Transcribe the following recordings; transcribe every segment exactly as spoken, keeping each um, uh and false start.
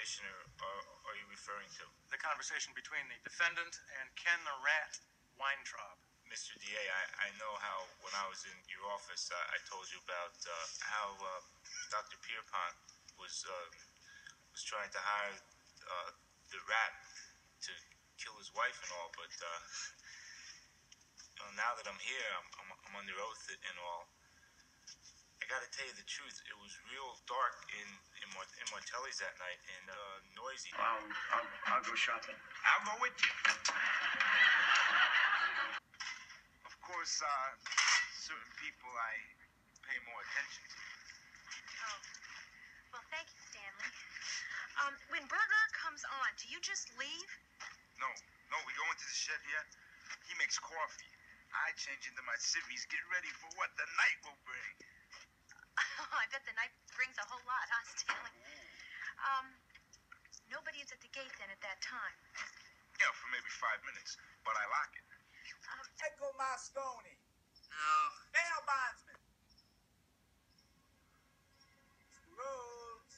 conversation are, are, are you referring to? The conversation between the defendant and Ken the Rat Weintraub. Mister D A, I, I know how when I was in your office, I, I told you about uh, how uh, Doctor Pierpont was uh, was trying to hire uh, the rat to kill his wife and all, but uh, you know, now that I'm here, I'm, I'm, I'm under oath and all. I gotta tell you the truth, it was real dark in in, Mart in Martelli's that night and uh, noisy. I'll, I'll, I'll go shopping. I'll go with you. Of course, uh, certain people I pay more attention to. Oh, well, thank you, Stanley. Um, when Burger comes on, do you just leave? No, no, we go into the shed here. He makes coffee. I change into my civvies, get ready for what the night will bring. Oh, I bet the night brings a whole lot, huh, Stanley? Um, nobody is at the gate then at that time. Yeah, for maybe five minutes, but I lock it. Um, Echo Moscone. No. Bail bondsman. Rhodes.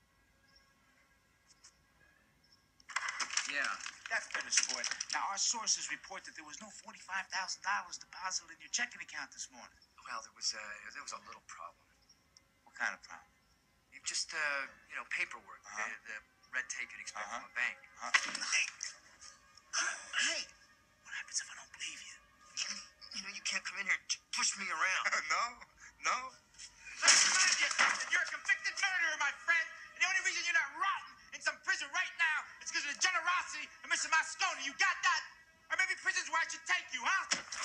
Yeah. That's finished for it. Now, our sources report that there was no forty-five thousand dollars deposited in your checking account this morning. Well, there was a there was a little problem. What kind of problem? It just uh, you know, paperwork. Uh-huh. The, the red tape you'd expect Uh-huh. from a bank. Huh? Hey. Hey. What happens if I don't believe you? You know, you can't come in here and j- push me around. No, no. Let's remind you that you're a convicted murderer, my friend. And the only reason you're not rotting in some prison right now is because of the generosity of Mister Moscone. You got that? Or maybe prison's where I should take you, huh?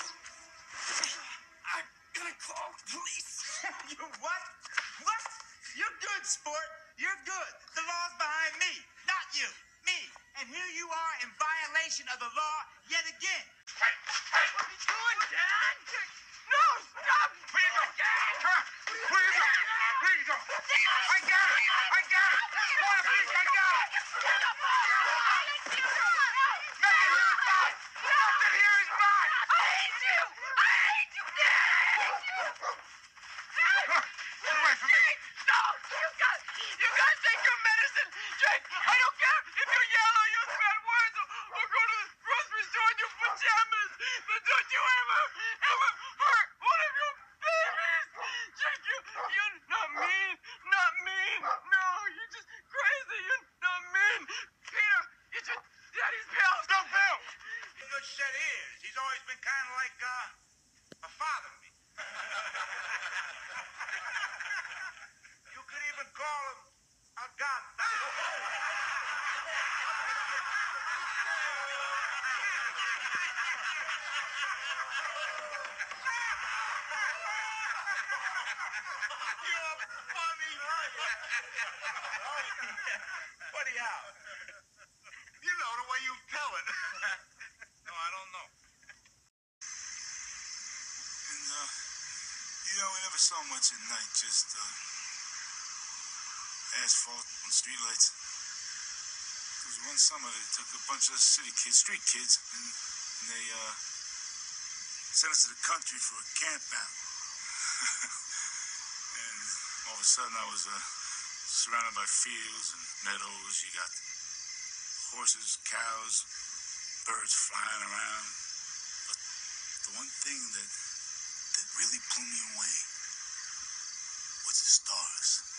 I'm gonna call the police. You what? What? You're good, sport. You're good. The law's behind me, not you. Me. And here you are in violation of the law yet again. Hey, hey. What are you doing, Dad? No, stop! Where you go? Dad! Where you go? Where you go? I got it! I got it! Come on, please, I got it! Nothing here is mine! Nothing here is mine! I hate you! I hate you, Dad! Get away from me! No! You got, you got to take your medicine! Jake, I don't care if you yell or use bad words or, or go to the grocery store in your pajamas! But don't you ever, ever hurt one of your babies! Jake, you, you're not mean! Not mean! No, you're just crazy! You're not mean! Peter, get your daddy's pills! No, Bill! He's good set he is. He's always been kind of like, uh, a father to me. You could even call him a godfather. You're funny. Funny how? You know the way you tell it. No, I don't know. And, uh, you know, we never saw much at night, just, uh, asphalt and streetlights. There was one summer they took a bunch of city kids, street kids, and, and they, uh, sent us to the country for a camp out. And all of a sudden I was, uh, surrounded by fields and meadows. You got horses, cows, birds flying around. But the one thing that that really blew me away was the stars.